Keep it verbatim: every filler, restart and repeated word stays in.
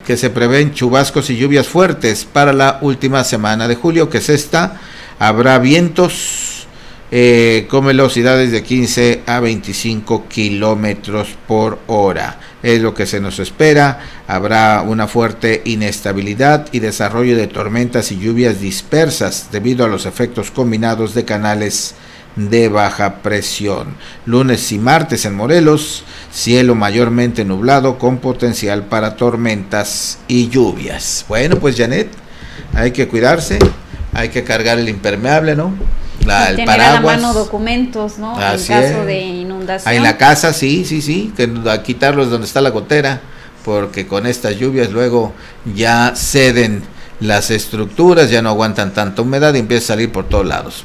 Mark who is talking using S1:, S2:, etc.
S1: que se prevén chubascos y lluvias fuertes para la última semana de julio, que es esta. Habrá vientos eh, con velocidades de quince a veinticinco kilómetros por hora. Es lo que se nos espera. Habrá una fuerte inestabilidad y desarrollo de tormentas y lluvias dispersas debido a los efectos combinados de canales de baja presión. Lunes y martes en Morelos, cielo mayormente nublado con potencial para tormentas y lluvias. Bueno, pues Janet, hay que cuidarse, hay que cargar el impermeable, ¿no? La, el
S2: tener
S1: paraguas.
S2: a la mano documentos, ¿no?
S1: Así
S2: en caso
S1: es.
S2: de inundación.
S1: Ah, en la casa, sí, sí, sí, que a quitarlos donde está la gotera, porque con estas lluvias luego ya ceden las estructuras, ya no aguantan tanta humedad y empieza a salir por todos lados.